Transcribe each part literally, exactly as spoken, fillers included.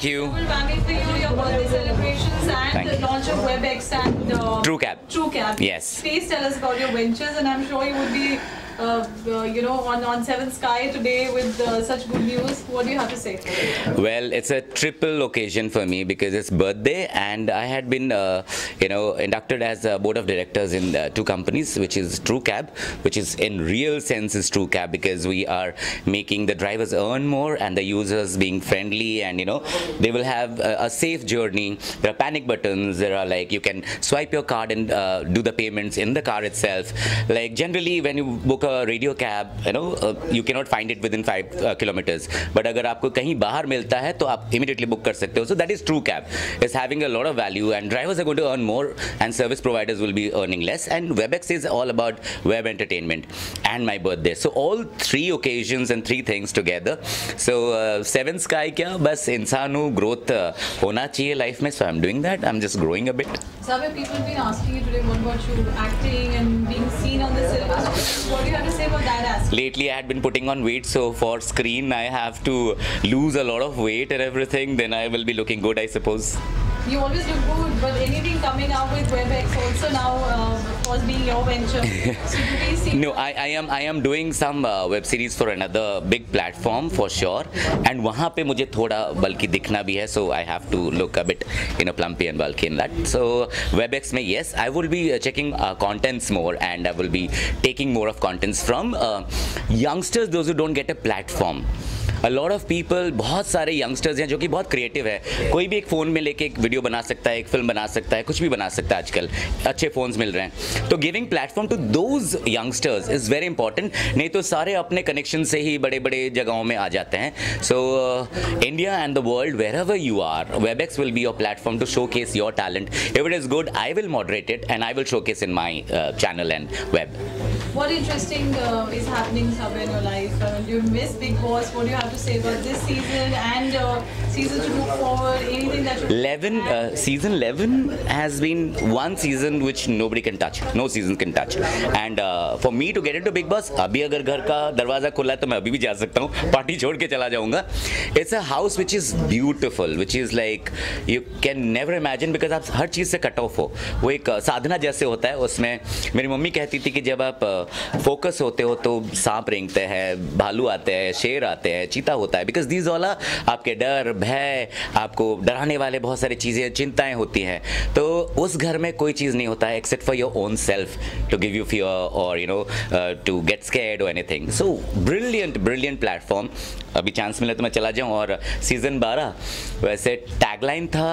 Thank you. Double whammy for you, your birthday celebrations and Thank the you. launch of WebEx and uh, TrueCab. TrueCab. Yes. Please tell us about your ventures, and I'm sure you would be, uh, uh, you know, on on Seven Sky today with uh, such good news. What do you have to say? Well, it's a triple occasion for me because it's birthday and I had been, uh, you know, inducted as a board of directors in uh, two companies, which is TrueCab, which is in real sense is TrueCab because we are making the drivers earn more and the users being friendly, and you know they will have a, a safe journey. There are panic buttons. There are like you can swipe your card and uh, do the payments in the car itself. Like generally when you book a radio cab, you know uh, you cannot find it within five uh, kilometers. But अगर आपको कहीं बाहर मिलता है तो आप immediately book कर सकते हो. So that is TrueCab. It's having a lot of value and drivers are going to earn more and service providers will be earning less. And WebEx is all about web entertainment and my birthday. So all three occasions and three things together. So uh, Seven Sky क्या बस इंसान हूँ, growth uh, होना चाहिए life में. So I'm doing that. I'm just growing a bit. Sabir, people have been asking you today what about you acting and being seen on the cinema. What do you have to say about that aspect? Lately I had been putting on weight, so for screen I have to lose a lot of weight and everything. Then I will be looking good, I suppose. You always look good, but anything coming out with WebEx also now, uh, of course, being your venture. So do we see? No, I, I am I am doing some uh, web series for another big platform for sure, and वहाँ पे मुझे थोड़ा bulky दिखना भी है, so I have to look a bit, you know, plumpy and bulky in that. So WebEx में yes, I will be uh, checking uh, contents more, and I will be taking more of contents from uh, youngsters, those who don't get a platform. A lot of people, बहुत सारे youngsters हैं जो कि बहुत creative है. कोई भी एक फ़ोन में लेके एक वीडियो बना सकता है, एक फिल्म बना सकता है, कुछ भी बना सकता है आजकल. अच्छे फ़ोन्स मिल रहे हैं. तो giving platform to those youngsters is very important. नहीं तो सारे अपने कनेक्शन से ही बड़े बड़े जगहों में आ जाते हैं. So India and the world wherever you are, WebEx will be your platform to showcase your talent. If it is good, I will moderate it and I will showcase in my uh, channel and web. What interesting uh, is happening somewhere in your life? Uh, do you miss Big Boss? What do you have to say about this season and uh, seasons to look forward? Anything that you eleven uh, season eleven has been one season which nobody can touch. No season can touch. And uh, for me to get into Big Boss, अभी अगर घर का दरवाजा खुला है तो मैं अभी भी जा सकता हूँ. पार्टी छोड़ के चला जाऊँगा. It's a house which is beautiful, which is like you can never imagine because आप हर चीज़ से कट ऑफ हो. वो एक साधना जैसे होता है. उसमें मेरी मम्मी कहती थी कि जब आप फोकस होते हो तो सांप रेंगते हैं, भालू आते हैं, शेर आते हैं, चीता होता है. बिकॉज दीज ऑल आपके डर, भय, आपको डराने वाले बहुत सारी चीज़ें, चिंताएं होती हैं. तो उस घर में कोई चीज़ नहीं होता है except for your own self to give you fear और you know to get scared और anything. So brilliant brilliant platform. अभी चांस मिले तो मैं चला जाऊँ. और सीज़न बारह वैसे टैगलाइन था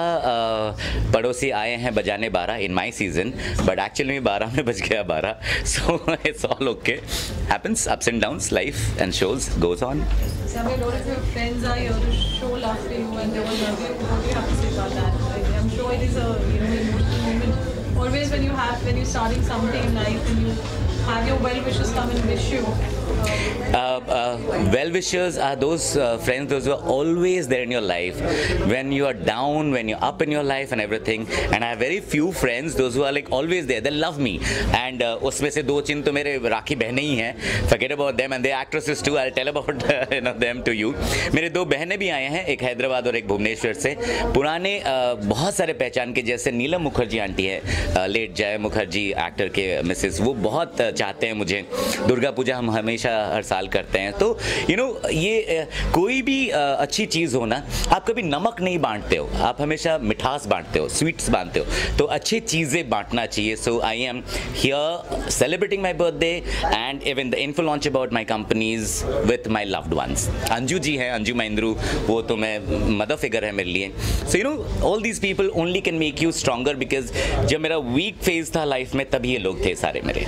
uh, पड़ोसी आए हैं बजाने बारह in my season, but actually में बारह में बज गया बारह. So it's all okay. Happens, ups and downs, life and shows goes on. Sabir, a lot of your friends are here to show love to you and they will love you. What do you have to say about that? I'm sure it is a you know emotional moment. Always when you have when you're starting something in life and you have your well-wishers come and wish you. Uh, uh, well-wishers are those uh, friends, those who are always there in your life when you are down, when you're up in your life and everything. And I have very few friends, those who are like always there. They love me. And uh, उसमें से दो चिन्ह तो मेरे राखी बहनें ही हैं. Forget about them and they actresses too. I'll tell about uh, you know, them to you. मेरे दो बहनें भी आए हैं, एक हैदराबाद और एक भुवनेश्वर से. पुराने uh, बहुत सारे पहचान के, जैसे नीलम मुखर्जी आंटी है, uh, late Joy Mukherjee actor के मिसेस, वो बहुत uh, चाहते हैं मुझे. दुर्गा पूजा हम हमेशा हर साल करते हैं. तो यू नो ये कोई भी अच्छी चीज़ हो ना, आप कभी नमक नहीं बांटते हो, आप हमेशा मिठास बांटते हो, स्वीट्स बांटते हो. तो अच्छी चीज़ें बांटना चाहिए. So I am here celebrating my birthday and even the info launch about my companies with my loved ones. Anju ji हैं, अंजू महिंद्रू, वो तो मैं मदर फिगर है मेरे लिए. So you know all these people only can make you stronger because जब मेरा week phase था लाइफ में तभी ये लोग थे सारे मेरे.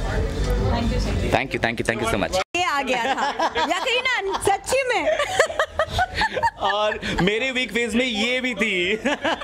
Thank you, Sabir. Thank you thank you thank you so much. ये आ गया था यकीनन, सच्ची में. और मेरे वीक फेज में ये भी थी.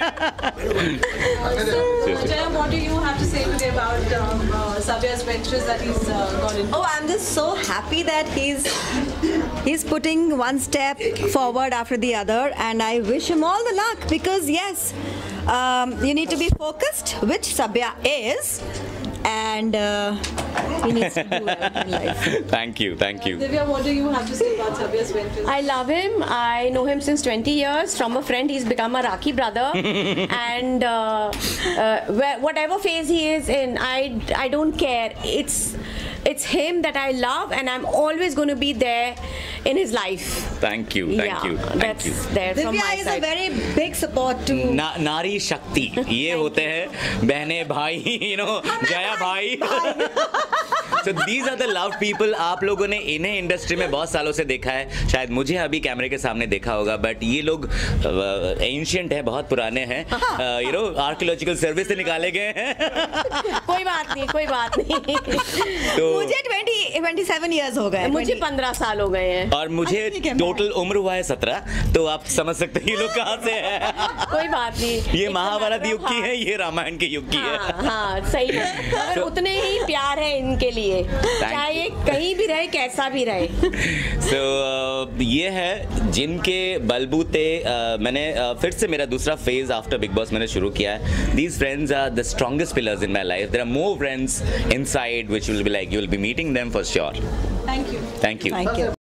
Jaya, what do you have to say today about um, uh, Sabir's ventures that he's uh, got into? Oh, I'm just so happy that he's he's putting one step forward after the other, and I wish him all the luck because yes, um, you need to be focused, which Sabya is. and uh, he needs to do well in life. Thank you, thank you. Divya, what do you have to say about Sabya's ventures? I love him. I know him since twenty years. From a friend, he's become a Rakhi brother. And uh, uh, where, whatever phase he is in, I, I don't care. It's it's him that I love, and I'm always going to be there in his life. Thank you, thank yeah, you, thank that's you. there from Divya my is side. a very big support to. ना, नारी शक्ति ये होते हैं बहने भाई, you know, Jaya भाई. So these are the loved people. आप लोगों ने इन्हें इंडस्ट्री में बहुत सालों से देखा है, शायद मुझे अभी कैमरे के सामने देखा होगा, बट ये लोग एंशिएंट है, बहुत पुराने हैं, यू नो, आर्कियोलॉजिकल सर्विस से निकाले गए हैं. कोई बात नहीं, कोई बात नहीं. तो मुझे ट्वेंटी ट्वेंटी सेवन ईयर्स हो गए. मुझे पंद्रह साल हो गए हैं. और मुझे टोटल उम्र हुआ है सत्रह, तो आप समझ सकते हैं ये लोग कहाँ से हैं. कोई बात नहीं. ये महाभारत युग की है, ये रामायण के युग की है. हाँ, हाँ, सही है. मगर उतने ही प्यार है इनके लिए, चाहे कहीं भी रहे, कैसा भी रहे. So, uh, ये है जिनके बलबूते uh, मैंने uh, फिर से मेरा दूसरा फेज आफ्टर बिग बॉस मैंने शुरू किया है. These friends are the strongest pillars in my life. There are more friends inside which will be like, you will be meeting them for sure. Thank you. Thank you. Thank you.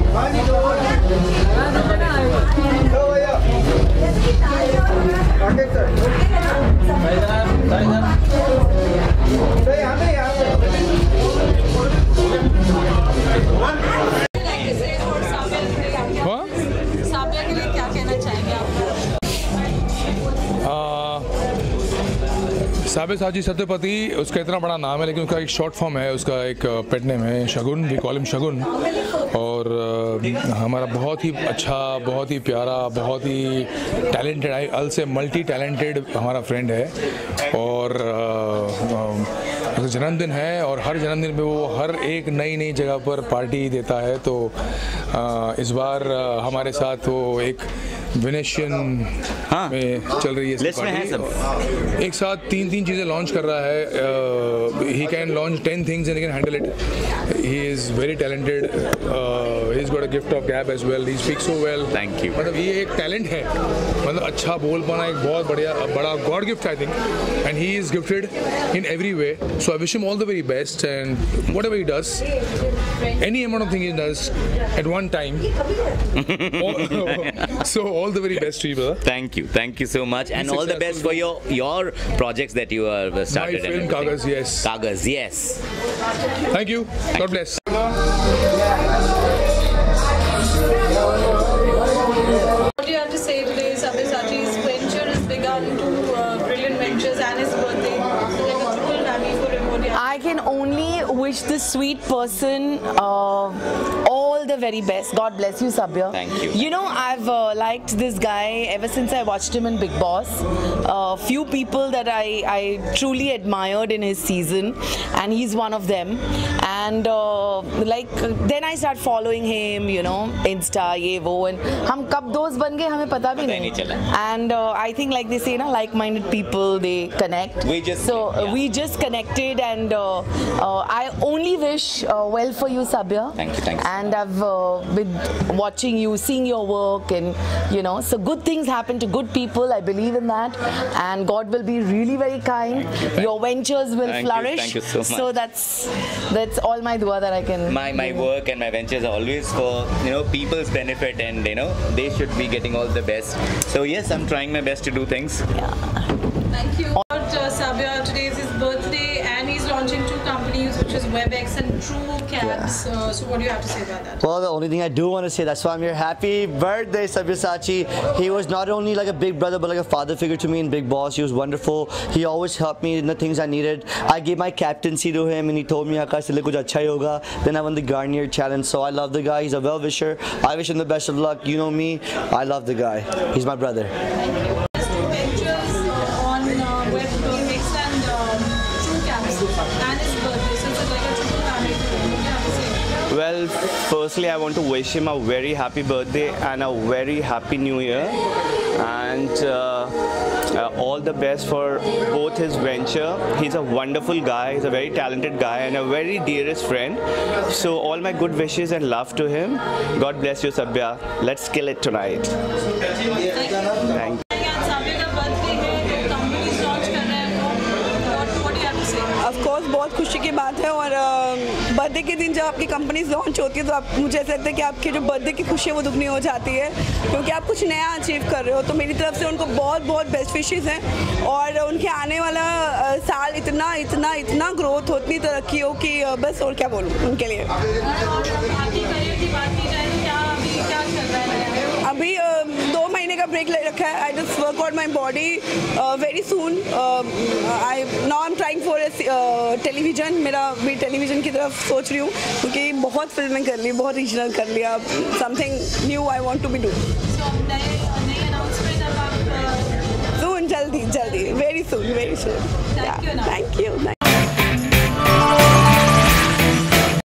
साबिया के लिए क्या कहना चाहेंगे आप? साबियासाची सत्यपति, उसका इतना बड़ा नाम है लेकिन उसका एक शॉर्ट फॉर्म है, उसका एक पेट नेम है Shagun, we call him Shagun. और uh, हमारा बहुत ही अच्छा, बहुत ही प्यारा, बहुत ही टैलेंटेड, आई अल से मल्टी टैलेंटेड हमारा फ्रेंड है. और uh, uh, जन्मदिन है और हर जन्मदिन पे वो हर एक नई नई जगह पर पार्टी देता है. तो uh, इस बार uh, हमारे साथ वो एक वेनेशियन हाँ, में चल रही है लिस्ट में है सब. एक साथ तीन तीन चीज़ें लॉन्च कर रहा है. He can launch ten things and he can handle it. He is very talented. He is got a gift of gab as well. He speaks so well. Thank you. मतलब ये एक टैलेंट है, मतलब अच्छा बोल पाना एक बहुत बढ़िया बड़ा god gift I think. And he is gifted in every way. So I wish him all the very best and whatever he does, any amount of thing he does at one time. So all the very best to you, brother. Thank you, thank you so much, and Be all the best for your your projects that you are My started. film Kaagaz, yes. Kaagaz, yes. Thank you. God bless. What do you have to say today? Sabyasachi's venture is begun into uh, brilliant ventures and his birthday. So like a triple whammy for him. What do you have? I can only wish this sweet person uh, all the very best. God bless you, Sabya. Thank you. You know, I've uh, liked this guy ever since I watched him in Big Boss. Uh, few people that I, I truly admired in his season, and he's one of them. And uh, like then I start following him, you know, Insta, ye wo, and हम कब दोस्त बन गए हमें पता भी नहीं. And uh, I think like they say, na, like-minded people, they connect. We just so uh, yeah. we just connected, and uh, uh, I only wish uh, well for you, Sabya. Thank you, thank you. And I've uh, been watching you, seeing your work, and you know, so good things happen to good people. I believe in that, and God will be really very kind. Thank you. Your ventures will Thank you, flourish. thank you so much. So that's that's all my dua that I can. My my work and my ventures are always for, you know, people's benefit, and you know they should be getting all the best. So yes, I'm trying my best to do things. Thank you. About uh, Sabya, today is his birthday and he's launching two companies, which is WebEx and True Cabs. Uh, so what do you have to say about that? Well, the only thing I do want to say, that's why I'm here. Happy birthday, Sabyasachi. He was not only like a big brother, but like a father figure to me in Big Boss. He was wonderful. He always helped me in the things I needed. I gave my captaincy to him, and he told me, Akash, kuch acha hi hoga. Then I won the Garnier Challenge. So I love the guy. He's a well-wisher. I wish him the best of luck. You know me. I love the guy. He's my brother. Thank you. Two ventures uh, on uh, WebEx and um, True Cabs and his birthday. So it's like a triple whammy for him. What do you have to say? Well, firstly, I want to wish him a very happy birthday and a very happy new year, and uh, uh, all the best for both his venture. He's a wonderful guy, he's a very talented guy, and a very dearest friend. So all my good wishes and love to him. God bless you, Sabya. Let's kill it tonight. Thank you. Thank you. And Sabya का birthday है, तो companies launch कर रहे हैं वो. What what do you have to say? Of course, बात है। और बर्थडे के दिन जब आपकी कंपनीज लॉन्च होती है तो आप मुझे ऐसा लगता है कि आपके जो बर्थडे की खुशी है वो दुगनी हो जाती है, क्योंकि आप कुछ नया अचीव कर रहे हो। तो मेरी तरफ से उनको बहुत बहुत बेस्ट विशेज़ हैं और उनके आने वाला साल इतना इतना इतना ग्रोथ हो, इतनी तरक्की हो कि बस और क्या बोलूँ उनके लिए। अभी दो महीने का ब्रेक ले रखा है। I just work out my body very soon. I now I am trying for television. मेरा भी टेलीविज़न की तरफ सोच रही हूँ, क्योंकि बहुत फिल्में कर ली, बहुत रीजनल कर लिया। Something new I want to be do soon, जल्दी जल्दी, very soon, very soon. Thank you.